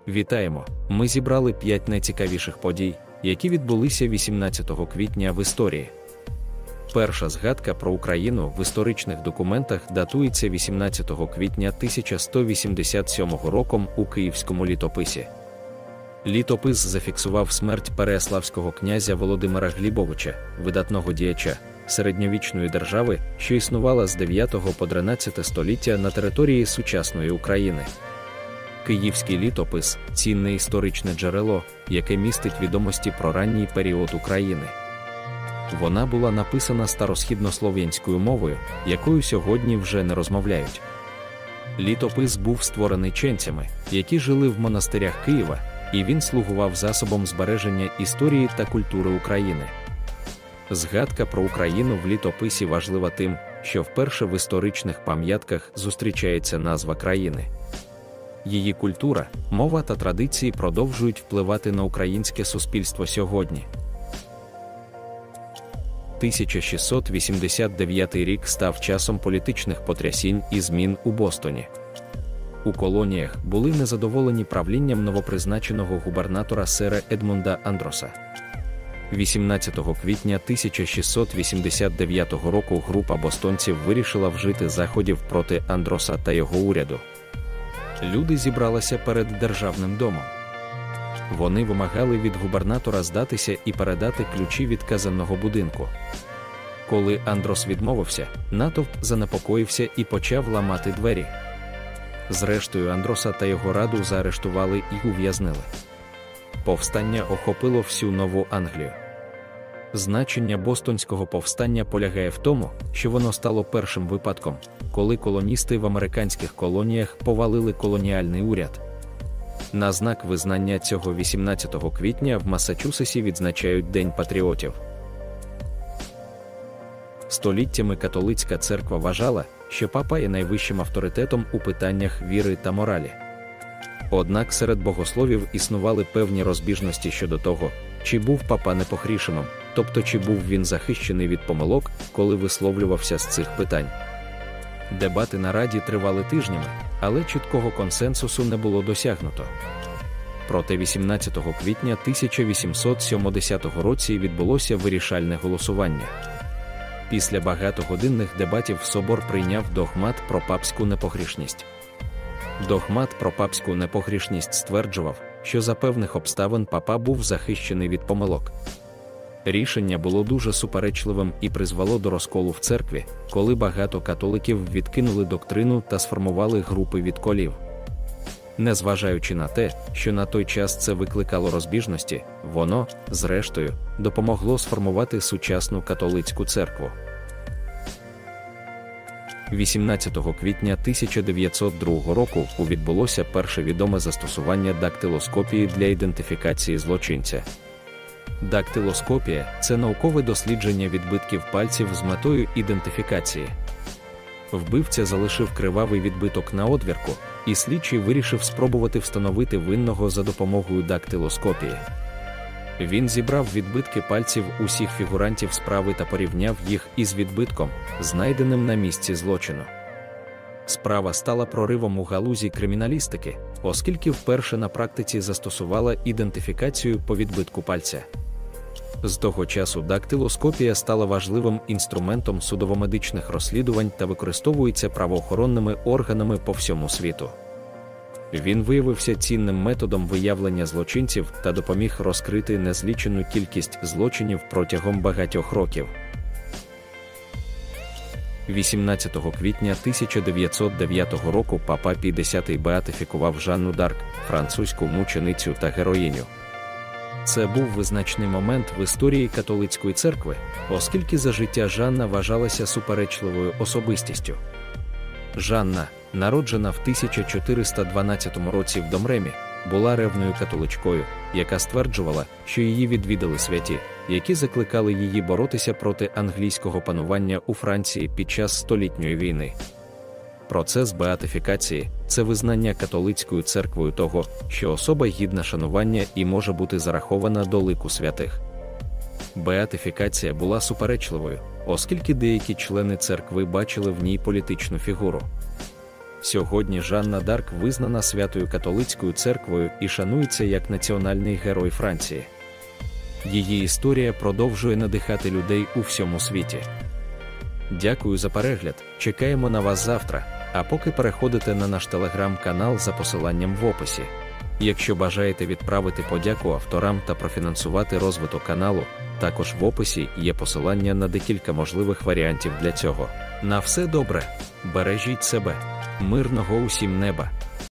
Вітаємо! Ми зібрали 5 найцікавіших подій, які відбулися 18 квітня в історії. Перша згадка про Україну в історичних документах датується 18 квітня 1187 роком у Київському літописі. Літопис зафіксував смерть переяславського князя Володимира Глібовича, видатного діяча середньовічної держави, що існувала з 9 по 13 століття на території сучасної України. Київський літопис – цінне історичне джерело, яке містить відомості про ранній період України. Вона була написана старосхіднослов'янською мовою, якою сьогодні вже не розмовляють. Літопис був створений ченцями, які жили в монастирях Києва, і він слугував засобом збереження історії та культури України. Згадка про Україну в літописі важлива тим, що вперше в історичних пам'ятках зустрічається назва країни. Її культура, мова та традиції продовжують впливати на українське суспільство сьогодні. 1689 рік став часом політичних потрясінь і змін у Бостоні. У колоніях були незадоволені правлінням новопризначеного губернатора сера Едмунда Андроса. 18 квітня 1689 року група бостонців вирішила вжити заходів проти Андроса та його уряду. Люди зібралися перед Державним домом. Вони вимагали від губернатора здатися і передати ключі від казенного будинку. Коли Андрос відмовився, натовп занепокоївся і почав ламати двері. Зрештою, Андроса та його раду заарештували і ув'язнили. Повстання охопило всю Нову Англію. Значення бостонського повстання полягає в тому, що воно стало першим випадком, коли колоністи в американських колоніях повалили колоніальний уряд. На знак визнання цього 18 квітня в Массачусетсі відзначають День патріотів. Століттями католицька церква вважала, що папа є найвищим авторитетом у питаннях віри та моралі. Однак серед богословів існували певні розбіжності щодо того, чи був папа непогрішимим, тобто чи був він захищений від помилок, коли висловлювався з цих питань. Дебати на Раді тривали тижнями, але чіткого консенсусу не було досягнуто. Проте 18 квітня 1870 році відбулося вирішальне голосування. Після багатогодинних дебатів собор прийняв догмат про папську непогрішність. Догмат про папську непогрішність стверджував, що за певних обставин папа був захищений від помилок. Рішення було дуже суперечливим і призвело до розколу в церкві, коли багато католиків відкинули доктрину та сформували групи відколів. Незважаючи на те, що на той час це викликало розбіжності, воно, зрештою, допомогло сформувати сучасну католицьку церкву. 18 квітня 1902 року відбулося перше відоме застосування дактилоскопії для ідентифікації злочинця. Дактилоскопія – це наукове дослідження відбитків пальців з метою ідентифікації. Вбивця залишив кривавий відбиток на одвірку, і слідчий вирішив спробувати встановити винного за допомогою дактилоскопії. Він зібрав відбитки пальців усіх фігурантів справи та порівняв їх із відбитком, знайденим на місці злочину. Справа стала проривом у галузі криміналістики, оскільки вперше на практиці застосувала ідентифікацію по відбитку пальця. З того часу дактилоскопія стала важливим інструментом судово-медичних розслідувань та використовується правоохоронними органами по всьому світу. Він виявився цінним методом виявлення злочинців та допоміг розкрити незлічену кількість злочинів протягом багатьох років. 18 квітня 1909 року папа Пій X беатифікував Жанну Дарк, французьку мученицю та героїню. Це був визначний момент в історії католицької церкви, оскільки за життя Жанна вважалася суперечливою особистістю. Жанна, народжена в 1412 році в Домремі, була ревною католичкою, яка стверджувала, що її відвідали святі, які закликали її боротися проти англійського панування у Франції під час Столітньої війни. Процес беатифікації – це визнання католицькою церквою того, що особа гідна шанування і може бути зарахована до лику святих. Беатифікація була суперечливою, оскільки деякі члени церкви бачили в ній політичну фігуру. Сьогодні Жанна Дарк визнана Святою католицькою церквою і шанується як національний герой Франції. Її історія продовжує надихати людей у всьому світі. Дякую за перегляд, чекаємо на вас завтра, а поки переходите на наш телеграм-канал за посиланням в описі. Якщо бажаєте відправити подяку авторам та профінансувати розвиток каналу, також в описі є посилання на декілька можливих варіантів для цього. На все добре, бережіть себе, мирного усім неба!